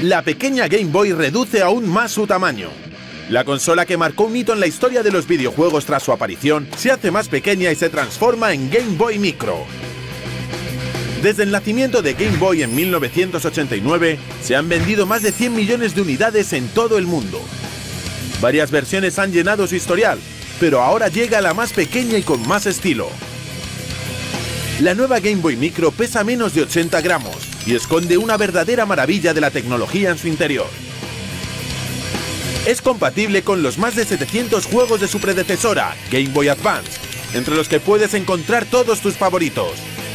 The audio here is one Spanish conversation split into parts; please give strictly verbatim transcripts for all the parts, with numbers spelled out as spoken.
La pequeña Game Boy reduce aún más su tamaño. La consola, que marcó un hito en la historia de los videojuegos tras su aparición, se hace más pequeña y se transforma en Game Boy Micro. Desde el nacimiento de Game Boy en mil novecientos ochenta y nueve, se han vendido más de cien millones de unidades en todo el mundo. Varias versiones han llenado su historial, pero ahora llega la más pequeña y con más estilo. La nueva Game Boy Micro pesa menos de ochenta gramos y esconde una verdadera maravilla de la tecnología en su interior. Es compatible con los más de setecientos juegos de su predecesora, Game Boy Advance, entre los que puedes encontrar todos tus favoritos.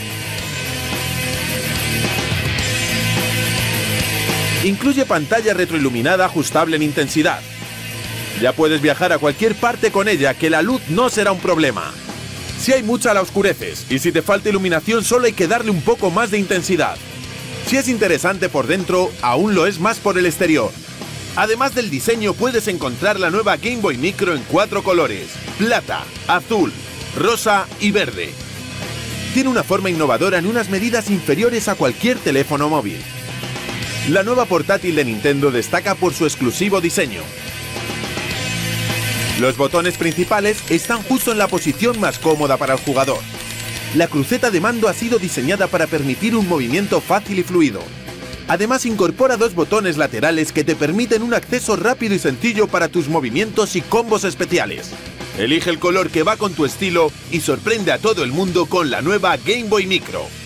Incluye pantalla retroiluminada ajustable en intensidad. Ya puedes viajar a cualquier parte con ella, que la luz no será un problema. Si hay mucha, la oscureces, y si te falta iluminación solo hay que darle un poco más de intensidad. Si es interesante por dentro, aún lo es más por el exterior. Además del diseño, puedes encontrar la nueva Game Boy Micro en cuatro colores: plata, azul, rosa y verde. Tiene una forma innovadora en unas medidas inferiores a cualquier teléfono móvil. La nueva portátil de Nintendo destaca por su exclusivo diseño. Los botones principales están justo en la posición más cómoda para el jugador. La cruceta de mando ha sido diseñada para permitir un movimiento fácil y fluido. Además, incorpora dos botones laterales que te permiten un acceso rápido y sencillo para tus movimientos y combos especiales. Elige el color que va con tu estilo y sorprende a todo el mundo con la nueva Game Boy Micro.